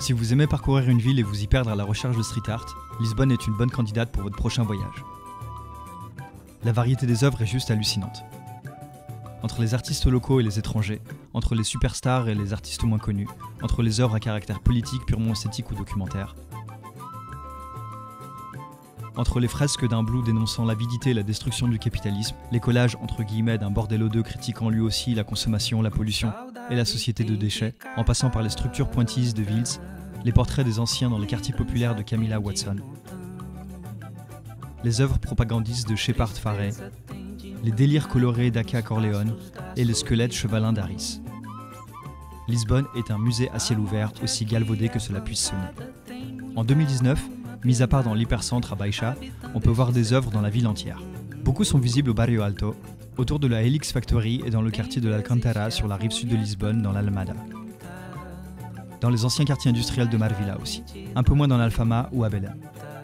Si vous aimez parcourir une ville et vous y perdre à la recherche de street art, Lisbonne est une bonne candidate pour votre prochain voyage. La variété des œuvres est juste hallucinante. Entre les artistes locaux et les étrangers, entre les superstars et les artistes moins connus, entre les œuvres à caractère politique, purement esthétique ou documentaire, entre les fresques d'un Blue dénonçant l'avidité et la destruction du capitalisme, les collages entre guillemets d'un bordello 2 critiquant lui aussi la consommation, la pollution et la société de déchets, en passant par les structures pointilles de Vils, les portraits des anciens dans les quartiers populaires de Camilla Watson, les œuvres propagandistes de Shepard Fairey, les délires colorés d'Aka Corleone et les squelettes chevalins d'Harris. Lisbonne est un musée à ciel ouvert aussi galvaudé que cela puisse sonner. En 2019, mis à part dans l'hypercentre à Baixa, on peut voir des œuvres dans la ville entière. Beaucoup sont visibles au Barrio Alto, autour de la Helix Factory et dans le quartier de l'Alcantara sur la rive sud de Lisbonne dans l'Almada. Dans les anciens quartiers industriels de Marvila aussi, un peu moins dans l'Alfama ou à Belém.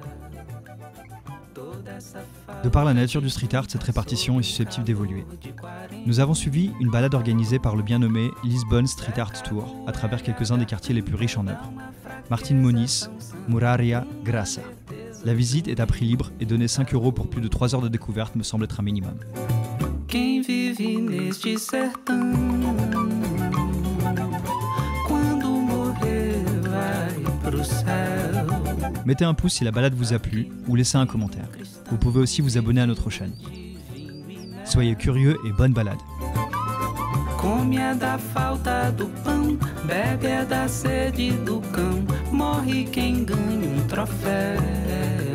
De par la nature du street art, cette répartition est susceptible d'évoluer. Nous avons suivi une balade organisée par le bien nommé Lisbonne Street Art Tour à travers quelques-uns des quartiers les plus riches en œuvres. Martin Moniz, Muraria, Graça. La visite est à prix libre et donner 5 € pour plus de 3 heures de découverte me semble être un minimum. Quem vive neste sertão, quando morrer vai pro céu. Mettez un pouce si la balade vous a plu ou laissez un commentaire. Vous pouvez aussi vous abonner à notre chaîne. Soyez curieux et bonne balade. Come é da falta do pão, bebe é da sede do cão, morre quem ganha troféu.